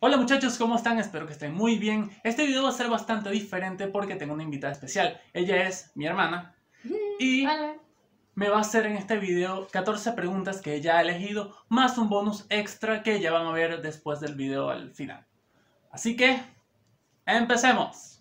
Hola muchachos, ¿cómo están? Espero que estén muy bien. Este video va a ser bastante diferente porque tengo una invitada especial. Ella es mi hermana y Hola. me va a hacer en este video 14 preguntas que ella ha elegido, más un bonus extra que ya van a ver después del video al final. Así que, ¡empecemos!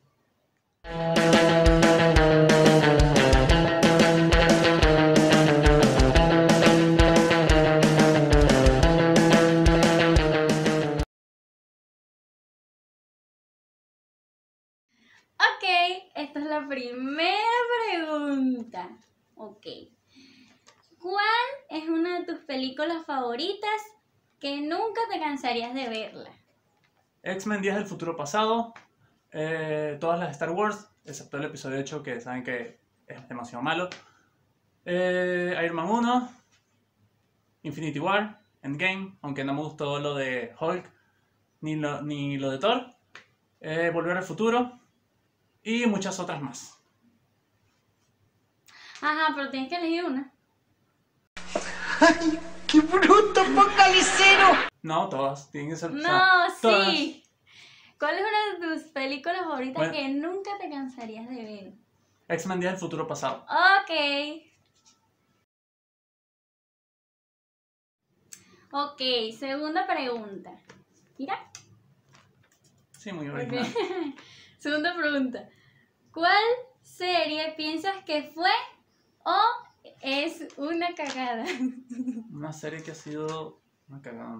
Ok, esta es la primera pregunta. Ok. ¿Cuál es una de tus películas favoritas que nunca te cansarías de verla? X-Men Días del Futuro Pasado, todas las Star Wars, excepto el episodio 8 que saben que es demasiado malo. Iron Man 1, Infinity War, Endgame, aunque no me gustó lo de Hulk ni lo de Thor, Volver al Futuro y muchas otras más. Ajá, pero tienes que elegir una. ¡Ay, qué bruto, focalicero! No, todas, tienen que ser. No, o sea, todas. sí. ¿Cuál es una de tus películas favoritas Bueno. que nunca te cansarías de ver? X-Men Días del Futuro Pasado. Ok. Ok, segunda pregunta. Mira. Sí, muy original. Segunda pregunta. ¿Cuál serie piensas que fue o es una cagada? Una serie que ha sido una cagada.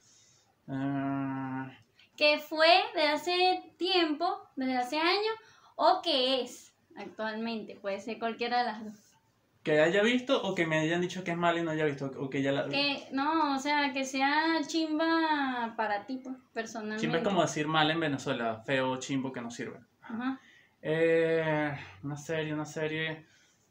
Que fue de hace tiempo, desde hace años, o que es actualmente. Puede ser cualquiera de las dos. Que haya visto o que me hayan dicho que es mala y no haya visto. O que ya la. Que, no, o sea, que sea chimba para ti, pues, personalmente. Chimbo es como decir mal en Venezuela. Feo, chimbo, que no sirve. Ajá. Una serie.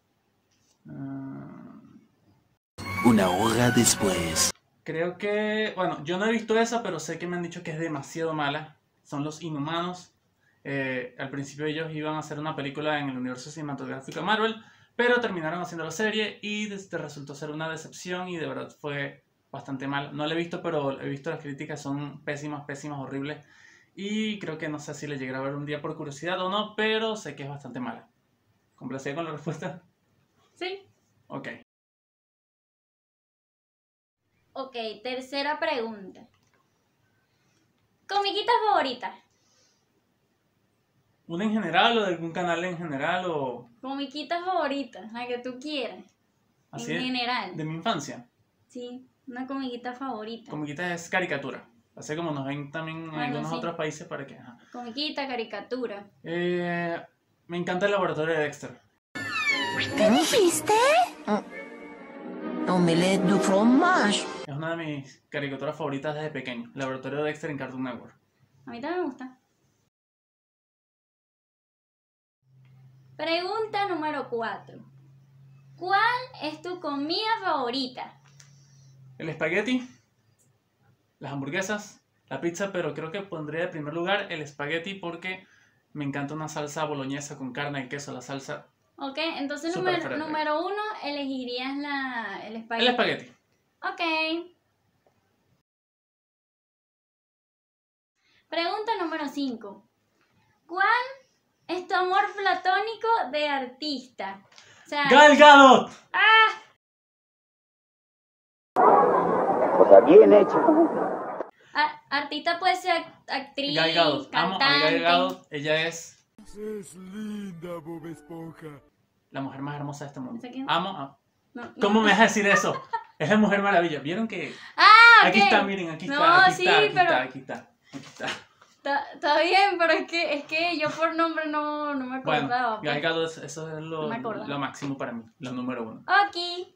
Una hora después. Creo que, bueno, yo no he visto esa, pero sé que me han dicho que es demasiado mala. Son Los Inhumanos. Al principio ellos iban a hacer una película en el universo cinematográfico de Marvel, pero terminaron haciendo la serie y resultó ser una decepción y de verdad fue bastante mal. No la he visto, pero he visto las críticas, son pésimas, horribles. Y creo que no sé si le llegaré a ver un día por curiosidad o no, pero sé que es bastante mala. ¿Complacida con la respuesta? Sí. Ok. Ok, tercera pregunta. ¿Comiquita favorita? ¿Una en general o de algún canal en general o Comiquita favorita, la que tú quieras. así En general. de mi infancia? Sí, una comiquita favorita. Comiquita es caricatura. Así como nos ven también en Bueno, algunos sí. otros países para que... Ajá. Comiquita, caricatura. Me encanta el laboratorio de Dexter. ¿Qué dijiste? Omelette de fromage. Es una de mis caricaturas favoritas desde pequeño. El laboratorio de Dexter en Cartoon Network. A mí también me gusta. Pregunta número 4. ¿Cuál es tu comida favorita? El espagueti, las hamburguesas, la pizza, pero creo que pondría de primer lugar el espagueti porque me encanta una salsa boloñesa con carne y queso, la salsa. Ok, entonces Súper fuerte. número 1 elegirías el espagueti. El espagueti. Ok. Pregunta número 5. ¿Cuál es tu amor platónico de artista? O sea, ¡Gal Gadot! O sea, bien hecho. artista puede ser actriz, Gal Gadot. Amo a cantante. Gal Gadot. Ella es Es linda, Bob Esponja. la mujer más hermosa de este mundo. ¿Esa quién? Amo. No, no. ¿Cómo me vas a decir eso? Es la Mujer Maravilla. ¿Vieron que...? Ah, Aquí ok. está, miren, aquí está, No, aquí sí, está, aquí pero está, aquí está, aquí está. Está bien, pero es que yo por nombre no me acordaba. Bueno, Gal Gadot, eso es No me acordaba. lo máximo para mí, lo número 1. Ok.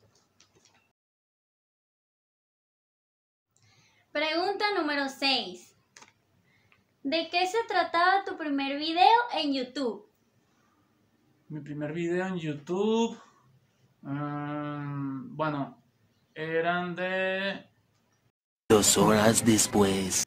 Pregunta número 6. ¿De qué se trataba tu primer video en YouTube? Mi primer video en YouTube, bueno, eran de 2 horas después.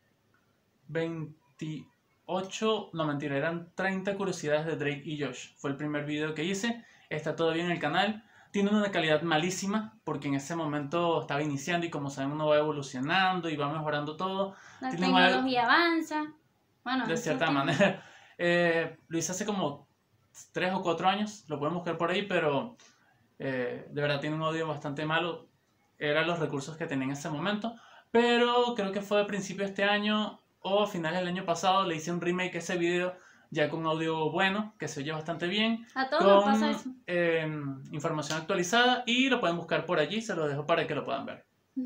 28, no mentira, eran 30 curiosidades de Drake y Josh. Fue el primer video que hice, está todavía en el canal. tiene una calidad malísima, porque en ese momento estaba iniciando y como saben uno va evolucionando y va mejorando todo. La Tiene tecnología avanza. Bueno, de en esos cierta tiempos. manera. Lo hice hace como 3 o 4 años, lo pueden buscar por ahí, pero de verdad tiene un audio bastante malo. Eran los recursos que tenía en ese momento, pero creo que fue a principios de este año o a finales del año pasado le hice un remake a ese video ya con audio bueno, que se oye bastante bien, A todos nos pasa eso. con información actualizada y lo pueden buscar por allí, se lo dejo para que lo puedan ver.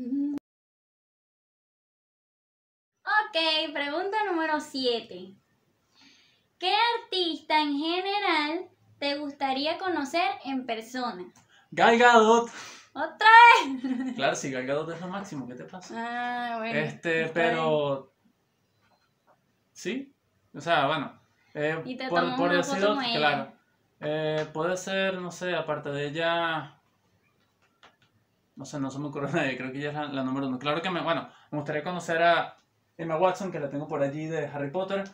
Ok, pregunta número 7. ¿Qué artista en general te gustaría conocer en persona? Gal Gadot. ¿Otra vez? Claro, si Gal Gadot es lo máximo, ¿qué te pasa? Ah, bueno. está Pero sí, o sea, bueno, Y te por tomas una decir foto otro, con ella. claro, puede ser, no sé, aparte de ella, no sé, no se me ocurre nadie, creo que ella es la número 1. Claro que bueno, me gustaría conocer a Emma Watson, que la tengo por allí de Harry Potter.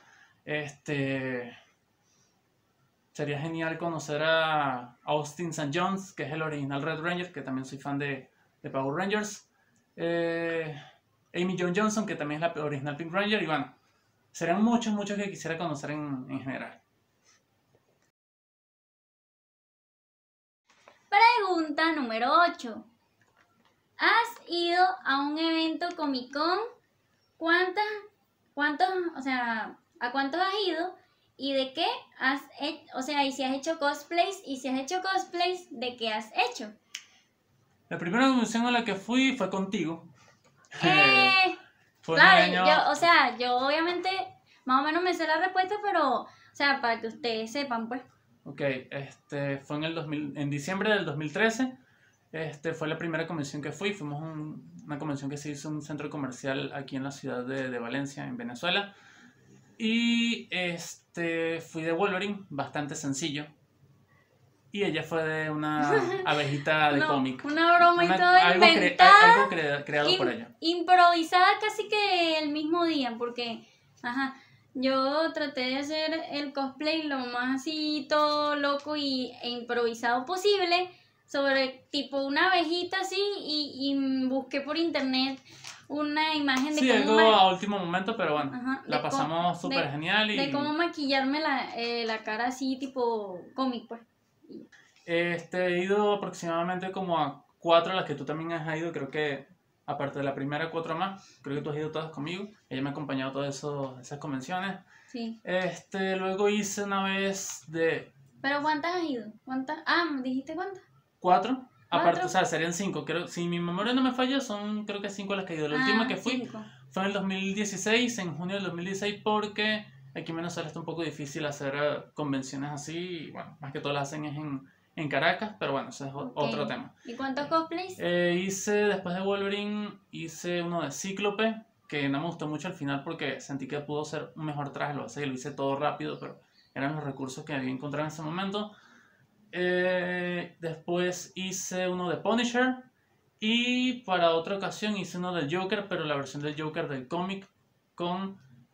Sería genial conocer a Austin St. John's, que es el original Red Ranger, que también soy fan de Power Rangers. Amy Jo Johnson, que también es la original Pink Ranger. Y bueno, serían muchos que quisiera conocer en general. Pregunta número 8. ¿Has ido a un evento Comic Con? ¿A cuántos has ido? ¿Y de qué has hecho? O sea, y si has hecho cosplays, y si has hecho cosplays, ¿de qué has hecho? La primera convención a la que fui fue contigo. Fue Claro, en el año... yo obviamente más o menos me sé la respuesta, pero, o sea, para que ustedes sepan, pues. Ok, fue en diciembre del 2013. Fue la primera convención que fui. Fuimos a una convención que se hizo en un centro comercial aquí en la ciudad de Valencia, en Venezuela. Y fui de Wolverine, bastante sencillo. Y ella fue de una abejita de cómic. Una broma y todo algo inventada. creado por ella. Improvisada casi que el mismo día, porque, ajá, yo traté de hacer el cosplay lo más así todo loco e improvisado posible, sobre tipo una abejita así, y busqué por internet una imagen de Sí, cómo algo a último momento, pero bueno, ajá, la pasamos súper genial. de cómo maquillarme la cara así tipo cómic, pues. He ido aproximadamente como a 4 a las que tú también has ido, creo que aparte de la primera, 4 más, creo que tú has ido todas conmigo, ella me ha acompañado a todas esas convenciones. Sí. Luego hice una vez de ¿Pero cuántas has ido? ¿Me dijiste cuántas? 4, aparte, ¿Cuatro? o sea, serían 5, creo, si mi memoria no me falla, son creo que 5 las que he ido. La última que fui 5. fue en el 2016, en junio del 2016, porque aquí en Venezuela está un poco difícil hacer convenciones así, y bueno, más que todo las hacen es en Caracas, pero bueno, ese es otro tema. ¿Y cuántos cosplays? Después de Wolverine, hice uno de Cíclope, que no me gustó mucho al final porque sentí que pudo ser un mejor traje, lo hice todo rápido, pero eran los recursos que había encontrado en ese momento. Después hice uno de Punisher, y para otra ocasión hice uno del Joker, pero la versión del Joker del cómic con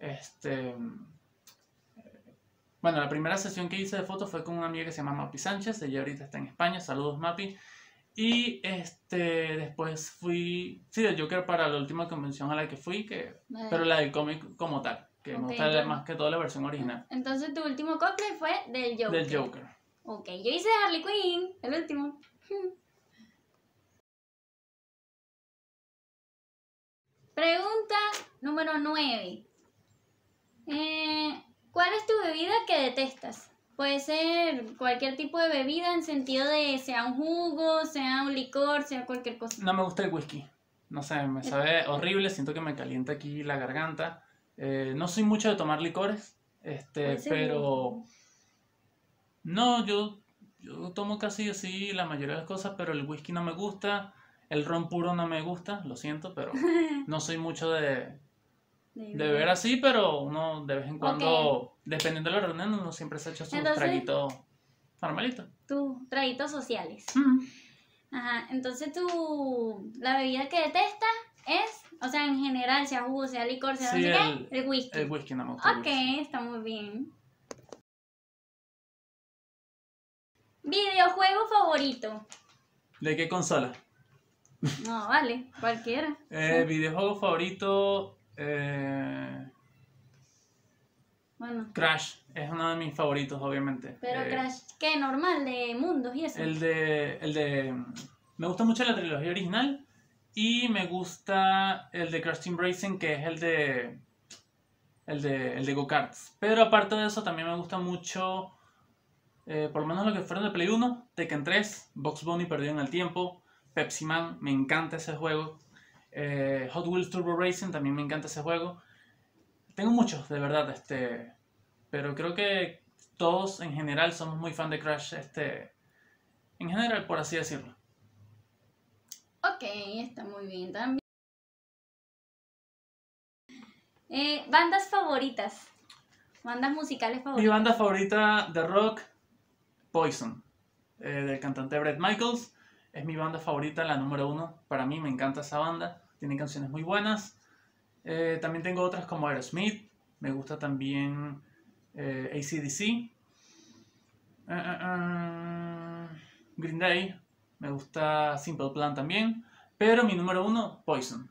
Bueno, la primera sesión que hice de fotos fue con una amiga que se llama Mapi Sánchez, ella ahorita está en España, saludos Mapi. Y después fui, sí, del Joker para la última convención a la que fui, pero la del cómic como tal, que me gusta más que todo la versión original. Entonces tu último cosplay fue del Joker. Del Joker. Ok, yo hice de Harley Quinn, el último. Pregunta número 9. ¿Cuál es tu bebida que detestas? Puede ser cualquier tipo de bebida en sentido de sea un jugo, sea un licor, sea cualquier cosa. No me gusta el whisky. No sé, me sabe horrible, siento que me calienta aquí la garganta. No soy mucho de tomar licores, pero... No, yo tomo casi así la mayoría de las cosas, pero el whisky no me gusta, el ron puro no me gusta, lo siento, pero no soy mucho de beber así, pero uno de vez en cuando, dependiendo de la reunión, uno siempre se echa sus traguitos normalitos. Tus traguitos sociales. Ajá, entonces la bebida que detestas es, o sea, en general, sea jugo, sea licor, sea sí, no sé qué, el whisky. El whisky no me gusta. Ok, está muy bien. Videojuego favorito. ¿De qué consola? No, vale, cualquiera. Videojuego favorito, Bueno, Crash. Es uno de mis favoritos, obviamente. pero Crash, ¿qué? Normal, de mundos y eso. Me gusta mucho la trilogía original y me gusta el de Crash Team Racing, que es el de go-karts. Pero aparte de eso también me gusta mucho, por lo menos lo que fueron de Play 1, Tekken 3, Bugs Bunny Perdido en el Tiempo, Pepsi Man, me encanta ese juego. Hot Wheels Turbo Racing, también me encanta ese juego. Tengo muchos, de verdad, pero creo que todos en general somos muy fan de Crash, en general, por así decirlo. Ok, está muy bien también. Bandas favoritas. Bandas musicales Mi favoritas. banda favorita de rock, Poison, del cantante Bret Michaels. Es mi banda favorita, la número 1. Para mí me encanta esa banda. Tiene canciones muy buenas. También tengo otras como Aerosmith. Me gusta también AC/DC. Green Day. Me gusta Simple Plan también. Pero mi número 1, Poison.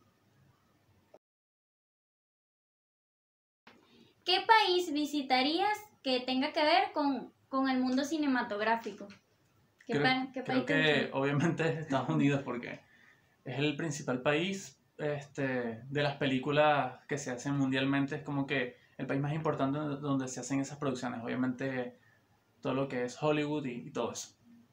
¿Qué país visitarías que tenga que ver con el mundo cinematográfico? ¿Qué país Creo te que gusta? obviamente es Estados Unidos porque es el principal país de las películas que se hacen mundialmente. Es como que el país más importante donde se hacen esas producciones. Obviamente todo lo que es Hollywood y todo eso.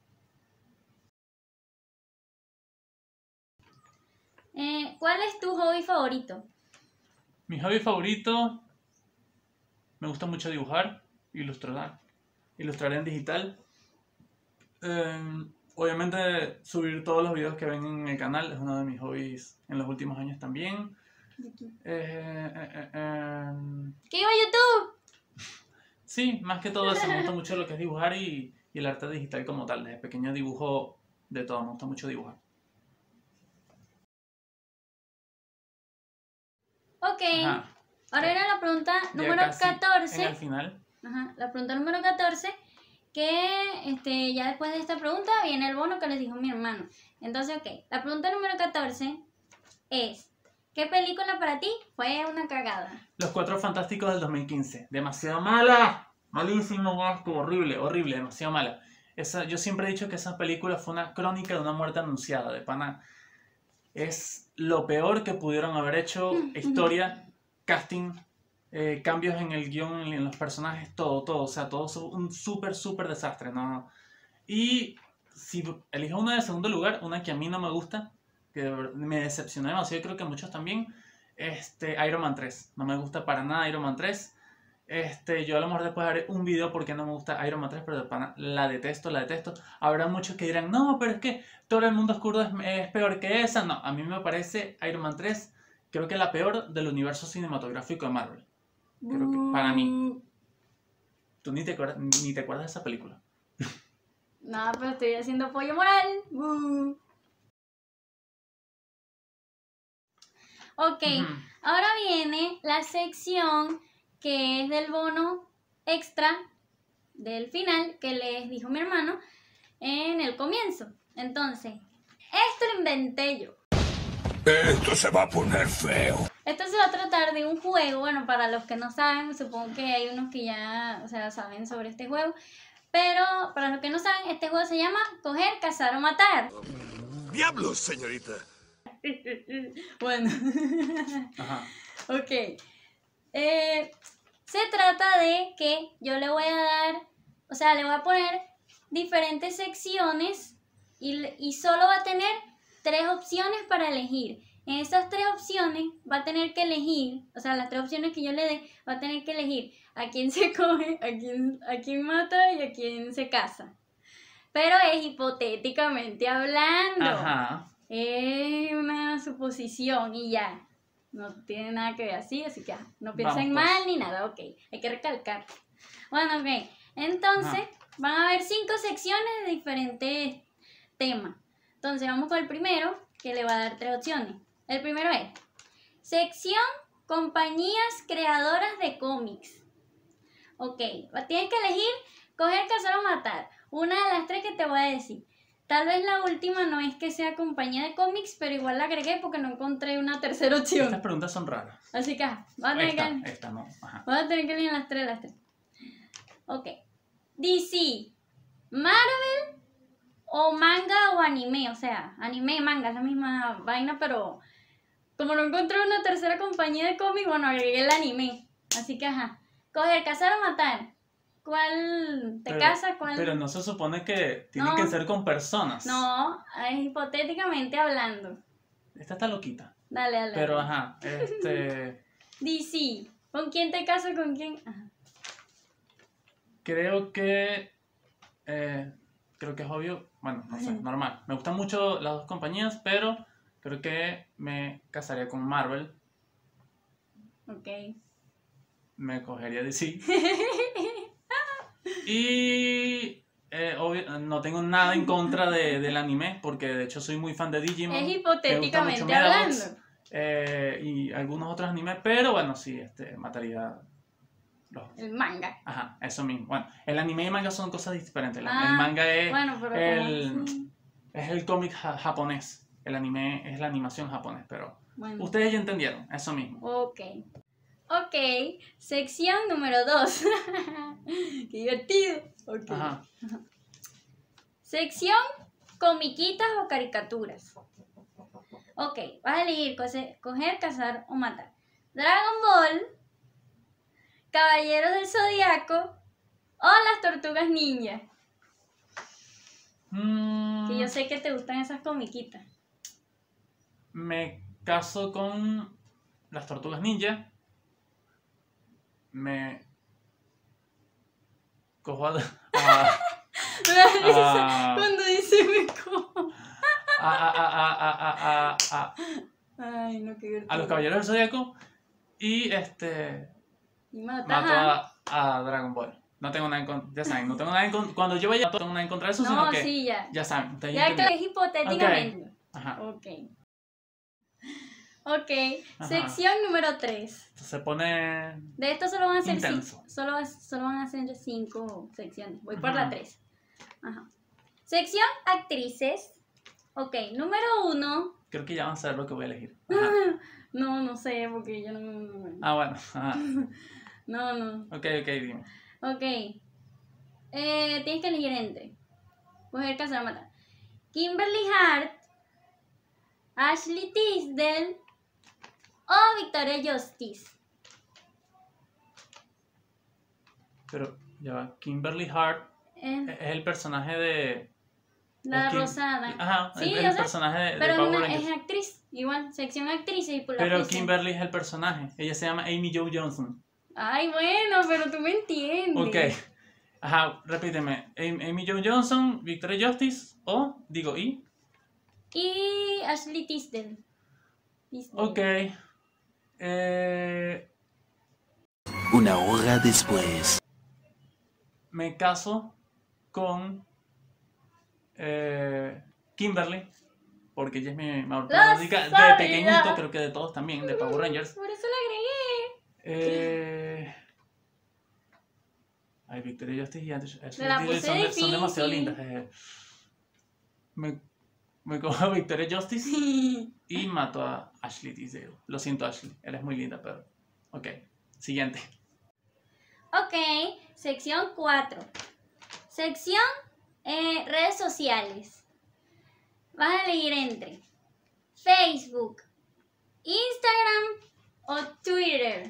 ¿Cuál es tu hobby favorito? Mi hobby favorito, me gusta mucho dibujar, ilustrar en digital. Obviamente subir todos los videos que ven en el canal es uno de mis hobbies en los últimos años también. ¿Qué iba a YouTube? Sí, más que todo eso, me gusta mucho lo que es dibujar y el arte digital como tal. Desde pequeño dibujo de todo, me gusta mucho dibujar. Ok, Ajá. ahora era la pregunta Ya número casi 14. en el final. Ajá, la pregunta número 14, que ya después de esta pregunta viene el bono que les dijo mi hermano. Entonces, ok, la pregunta número 14 es, ¿qué película para ti fue una cagada? Los Cuatro Fantásticos del 2015. Demasiado mala. Malísimo, asco, horrible, horrible, demasiado mala. Yo siempre he dicho que esa película fue una crónica de una muerte anunciada, de pana. Es lo peor que pudieron haber hecho. Historia, casting, cambios en el guión, en los personajes, todo. O sea, todo es un súper desastre, ¿no? Y si elijo una de segundo lugar, una que a mí no me gusta, que me decepcionó demasiado, y creo que a muchos también, Iron Man 3. No me gusta para nada Iron Man 3. Yo a lo mejor después haré un video porque no me gusta Iron Man 3, pero de pana la detesto. Habrá muchos que dirán, no, pero es que todo el mundo oscuro es peor que esa. No, a mí me parece Iron Man 3, creo que la peor del universo cinematográfico de Marvel. Creo que, para mí. Tú ni te acuerdas de esa película. No, pero estoy haciendo apoyo moral. Ok, ahora viene la sección que es del bono extra del final que les dijo mi hermano en el comienzo. Entonces, esto lo inventé yo. Esto se va a poner feo. Esto se va a tratar de un juego, bueno, para los que no saben, supongo que hay unos que ya, o sea, saben sobre este juego, pero para los que no saben, este juego se llama Coger, Cazar o Matar. ¡Diablos, señorita! Bueno, Ajá. ok. Se trata de que yo le voy a dar, o sea, le voy a poner diferentes secciones y solo va a tener 3 opciones para elegir. En esas 3 opciones va a tener que elegir, o sea, las 3 opciones que yo le dé, va a tener que elegir a quién se coge, a quién mata y a quién se casa. Pero es hipotéticamente hablando. Ajá. Es una suposición y ya. No tiene nada que ver así que no piensen Vamos, pues. mal ni nada, ok. Hay que recalcar. Bueno, ok. Entonces, van a haber 5 secciones de diferentes temas. Entonces, vamos con el primero, que le va a dar 3 opciones. El primero es sección compañías creadoras de cómics. Ok, tienes que elegir coger, cazar o matar. Una de las 3 que te voy a decir. Tal vez la última no es que sea compañía de cómics, pero igual la agregué porque no encontré una tercera Estas opción. preguntas son raras. Así que vamos a tener que... Esta no. Ajá. Vamos a tener que elegir las tres. Ok. DC, Marvel o manga o anime. O sea, anime y manga es la misma vaina, pero como no encontré una tercera compañía de cómics, bueno, agregué el anime. Así que coger, cazar o matar. ¿Cuál te casa? ¿Cuál? Pero no se supone que tienen No. que ser con personas. No, es hipotéticamente hablando. Esta está loquita. Dale. Pero DC, ¿con quién te casas? ¿Con quién? Ajá. creo que es obvio. Bueno, no sé, normal. Me gustan mucho las dos compañías, pero creo que me casaría con Marvel. Ok. Me cogería DC. Y no tengo nada en contra del anime, porque de hecho soy muy fan de Digimon. Es Me gusta hipotéticamente mucho Medabots, hablando. y algunos otros animes, pero bueno, sí, mataría los... El manga. Ajá, eso mismo. Bueno, el anime y el manga son cosas diferentes. El Ah, manga es bueno, pero es el cómic japonés. El anime es la animación japonés, pero bueno. ustedes ya entendieron, eso mismo. Ok, sección número 2. Qué divertido. Okay. Ajá. Sección comiquitas o caricaturas. Ok, vas a elegir coger, cazar o matar. Dragon Ball, Caballeros del Zodiaco o las Tortugas Ninja. Que yo sé que te gustan esas comiquitas. Me caso con las Tortugas Ninja. Me cojo Cuando dice me cojo. Ay, no, qué divertido. a los Caballeros del Zodiaco y Y matas mato a Dragon Ball. No tengo nada en contra, ya saben, no tengo nada en contra. Cuando yo vaya, no tengo nada en contra de eso, No, sino que sí, ya saben. Ustedes que entendieron. es hipotéticamente. Ajá. Ok, Ajá. sección número 3. Se pone De esto solo van a ser intenso. solo van a ser 5 secciones. Voy por Ajá. la 3. Ajá. Sección actrices. Ok, número 1. Creo que ya van a saber lo que voy a elegir. Ajá. No sé, porque yo no. Bueno. Ajá. No. Ok, dime. Ok. Tienes que elegir entre coger, cazar, matar. Kimberly Hart, Ashley Tisdale o Victoria Justice. Pero ya va. Kimberly Hart es el personaje de... La es Kim- rosada. Ajá, Sí, el yo sé, personaje de pero Power es Rangers. actriz. Igual, sección actriz y por la Pero puse. Kimberly es el personaje. Ella se llama Amy Jo Johnson. Ay, bueno, pero tú me entiendes. Ok. Ajá, repíteme. Amy Jo Johnson, Victoria Justice Y Ashley Tisdale. Ok. Una hora después. Me caso con Kimberly, porque ella es mi mejor ¡Lo fanática de sabía! pequeñito, creo que de todos también, de Power Rangers. Por eso la agregué. Ay, Victoria Justice y Ashley la Tisdale puse son demasiado difícil. lindas. Me cojo a Victoria Justice y mato a Ashley Tisdale. Lo siento, Ashley, eres muy linda, pero... Ok, siguiente. Ok, sección 4. Sección redes sociales. Vas a elegir entre Facebook, Instagram o Twitter.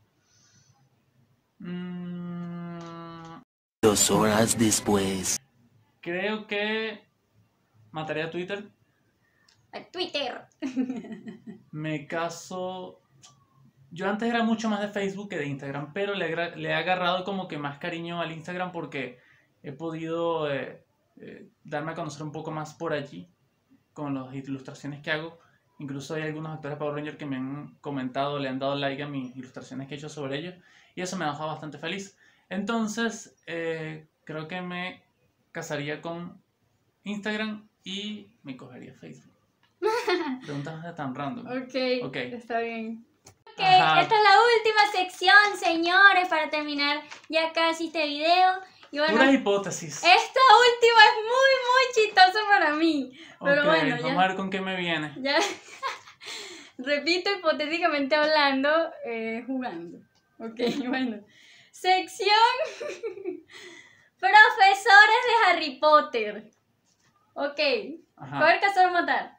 2 horas después. Creo que mataría a Twitter. A Twitter. Me caso... Yo antes era mucho más de Facebook que de Instagram, pero le he agarrado como que más cariño al Instagram porque he podido darme a conocer un poco más por allí con las ilustraciones que hago. Incluso hay algunos actores de Power Rangers que me han comentado, le han dado like a mis ilustraciones que he hecho sobre ellos y eso me ha dejado bastante feliz. Entonces, creo que me casaría con Instagram y me cogería Facebook. Preguntas de tan random. Ok, está bien. Ok, Ajá. esta es la última sección, señores, para terminar ya casi este video. Y bueno, Puras hipótesis. esta última es muy chistosa para mí. Pero Ok, bueno, vamos a ver con qué me viene. ya. Repito, hipotéticamente hablando, jugando. Ok, bueno. Sección Profesores de Harry Potter. Ok. Ajá. Coger, cazar o matar.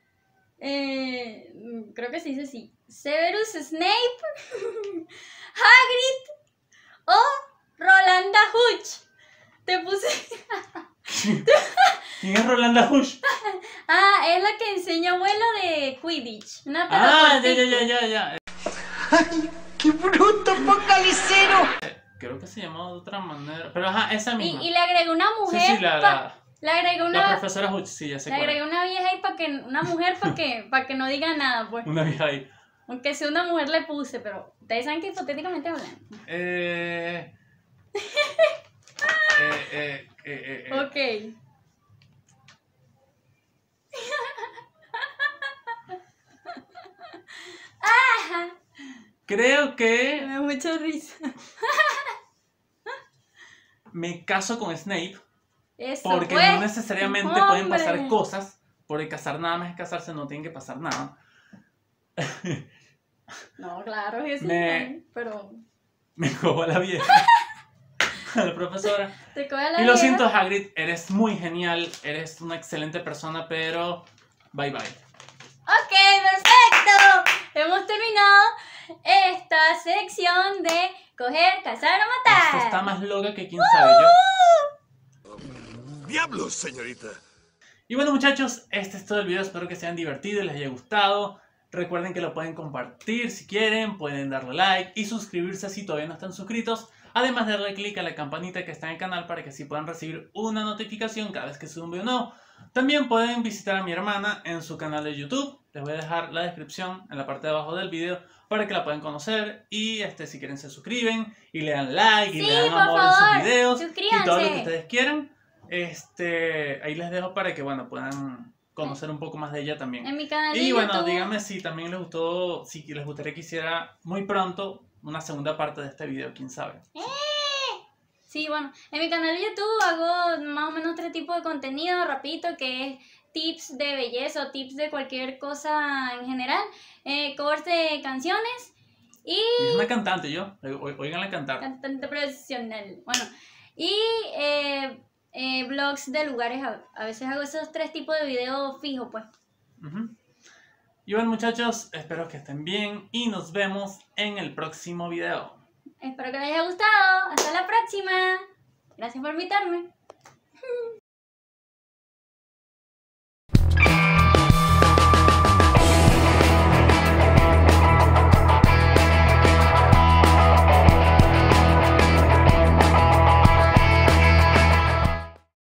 Creo que se dice así. Severus Snape, Hagrid o Rolanda Hutch. Te puse... ¿Quién es Rolanda Hush? Ah, es la que enseña vuelo de Quidditch. Una Ah, pelota ya. ¡Qué bruto, focalicero! Creo que se llama de otra manera. Pero ajá, esa misma. y le agregó una Sí, mujer. sí, la Le agregó la una... profesora Huch, sí, ya sé Le cuál es. agregué una vieja ahí una mujer para que no diga nada, pues. Una vieja ahí. Aunque sea una mujer le puse, pero ustedes saben que hipotéticamente hablando. Ok. Creo Me que da mucha risa. me caso con Snape Eso, porque pues. no necesariamente pueden pasar Hombre. cosas, porque casar nada más es casarse, no tiene que pasar nada. No, claro, eso Me- pero Me cojo a la vieja, a la profesora. te coge a la Y lo vieja. siento, Hagrid, eres muy genial, eres una excelente persona, pero bye bye. Ok, perfecto. Hemos terminado esta sección de coger, cazar o matar. Esta está más loca que quién sabe yo. ¡Diablos, señorita! Y bueno, muchachos, este es todo el video. Espero que se hayan divertido y les haya gustado. Recuerden que lo pueden compartir si quieren, pueden darle like y suscribirse si todavía no están suscritos. Además de darle click a la campanita que está en el canal para que así puedan recibir una notificación cada vez que suba un video nuevo. También pueden visitar a mi hermana en su canal de YouTube. Les voy a dejar la descripción en la parte de abajo del video para que la puedan conocer. Y si quieren se suscriben y le dan like y Sí, le dan por amor en sus favor, videos y suscríbanse. todo lo que ustedes quieran. Ahí les dejo para que puedan conocer un poco más de ella también. En mi canal de Y bueno, YouTube. díganme si también les gustó, si les gustaría que hiciera muy pronto una segunda parte de este video, quién sabe. Sí, bueno, en mi canal de YouTube hago más o menos 3 tipos de contenido, repito, que es tips de belleza o tips de cualquier cosa en general, covers de canciones y Y es una cantante yo, oiganla cantar. cantante profesional. Bueno, y vlogs de lugares, a veces hago esos 3 tipos de videos fijos, pues. Ujú. Y bueno, muchachos, espero que estén bien y nos vemos en el próximo video. Espero que les haya gustado. Hasta la próxima. Gracias por invitarme.